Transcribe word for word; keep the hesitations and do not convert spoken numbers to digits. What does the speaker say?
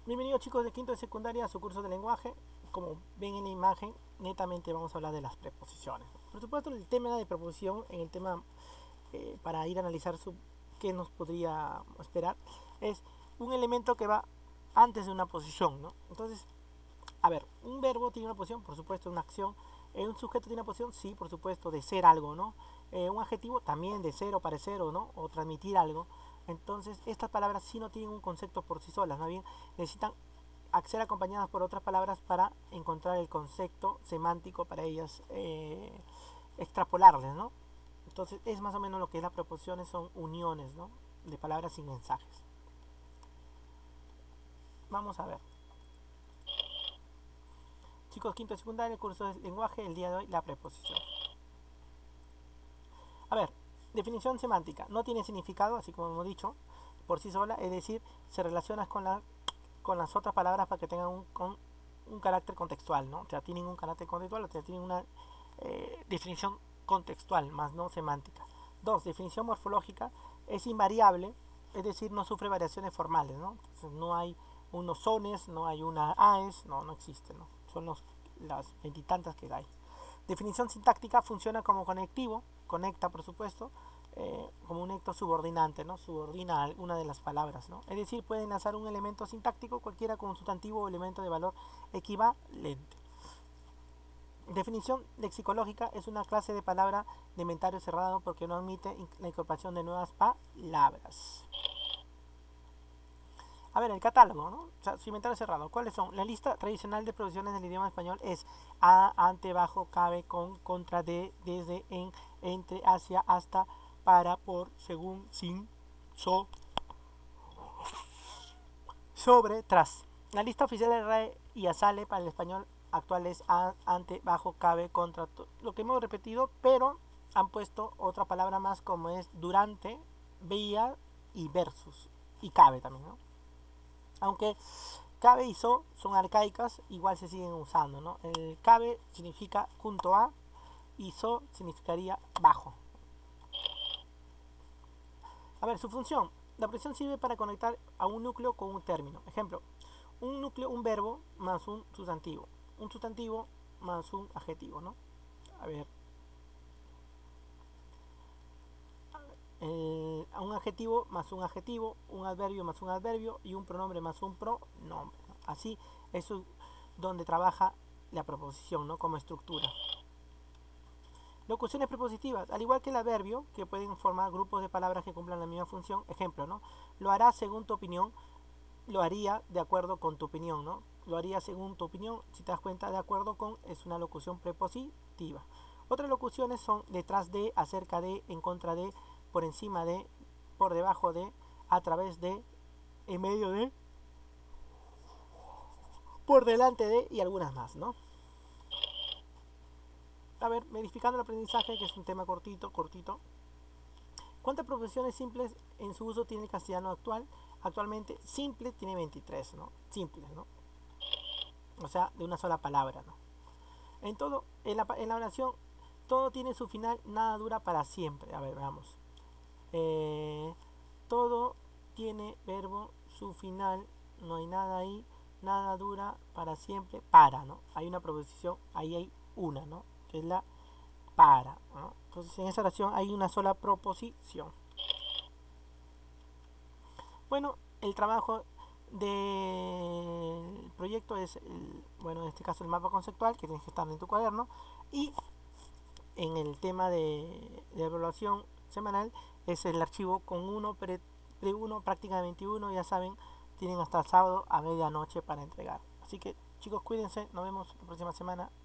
Bienvenidos chicos de quinto de secundaria a su curso de lenguaje. Como ven en la imagen, netamente vamos a hablar de las preposiciones. Por supuesto, el tema de preposición, en el tema eh, para ir a analizar su, qué nos podría esperar, es un elemento que va antes de una posición, ¿no? Entonces, a ver, un verbo tiene una posición, por supuesto, una acción. Eh, un sujeto tiene una posición, sí, por supuesto, de ser algo, ¿no? Eh, un adjetivo también de ser o parecer o no, o transmitir algo. Entonces, estas palabras sí no tienen un concepto por sí solas, más bien necesitan ser acompañadas por otras palabras para encontrar el concepto semántico para ellas eh, extrapolarles, ¿no? Entonces, es más o menos lo que es las preposiciones, son uniones, ¿no? De palabras sin mensajes. Vamos a ver. Chicos, quinto de secundaria, el curso de lenguaje, el día de hoy, la preposición. A ver, definición semántica. No tiene significado, así como hemos dicho, por sí sola, es decir, se relaciona con, la, con las otras palabras para que tengan un, con, un carácter contextual, ¿no? O sea, tienen un carácter contextual, o sea, tienen una eh, definición contextual, más no semántica. Dos, definición morfológica, es invariable, es decir, no sufre variaciones formales, ¿no? Entonces, no hay unos sones, no hay una aes, no, no existe, ¿no? Son los, las veintitantas que hay. Definición sintáctica, funciona como conectivo, conecta por supuesto, eh, como un necto subordinante, ¿no? Subordina a una de las palabras, ¿no? Es decir, puede enlazar un elemento sintáctico cualquiera con un sustantivo o elemento de valor equivalente. Definición lexicológica, es una clase de palabra de inventario cerrado porque no admite la incorporación de nuevas palabras. A ver, el catálogo, ¿no? O sea, su inventario cerrado. ¿Cuáles son? La lista tradicional de profesiones del idioma español es a, ante, bajo, cabe, con, contra, de, desde, en, entre, hacia, hasta, para, por, según, sin, so, sobre, tras. La lista oficial de R A E y ASALE para el español actual es a, ante, bajo, cabe, contra, lo que hemos repetido, pero han puesto otra palabra más como es durante, vía y versus. Y cabe también, ¿no? Aunque cabe y so son arcaicas, igual se siguen usando, ¿no? El cabe significa junto a y so significaría bajo. A ver, su función. La preposición sirve para conectar a un núcleo con un término. Ejemplo, un núcleo, un verbo más un sustantivo. Un sustantivo más un adjetivo, ¿no? A ver. Eh, un adjetivo más un adjetivo, un adverbio más un adverbio y un pronombre más un pronombre. Así, eso es donde trabaja la preposición, ¿no? Como estructura. Locuciones prepositivas, al igual que el adverbio, que pueden formar grupos de palabras que cumplan la misma función. Ejemplo, ¿no? Lo hará según tu opinión, lo haría de acuerdo con tu opinión, ¿no? Lo haría según tu opinión, si te das cuenta, de acuerdo con, es una locución prepositiva. Otras locuciones son detrás de, acerca de, en contra de, por encima de, por debajo de, a través de, en medio de, por delante de y algunas más, ¿no? A ver, verificando el aprendizaje, que es un tema cortito, cortito. ¿Cuántas profesiones simples en su uso tiene el castellano actual? Actualmente, simple tiene veintitrés, ¿no? Simples, ¿no? O sea, de una sola palabra, ¿no? En todo, en la, en la oración, todo tiene su final, nada dura para siempre. A ver, veamos. Eh, todo tiene verbo, su final, no hay nada ahí, nada dura para siempre, para, ¿no? Hay una proposición, ahí hay una, ¿no? Que es la para, ¿no? Entonces en esa oración hay una sola proposición. Bueno, el trabajo del proyecto es, el, bueno, en este caso el mapa conceptual que tienes que estar en tu cuaderno, y en el tema de, de evaluación semanal es el archivo con uno, pre, pre uno, práctica de veintiuno, ya saben, tienen hasta el sábado a medianoche para entregar. Así que chicos, cuídense, nos vemos la próxima semana.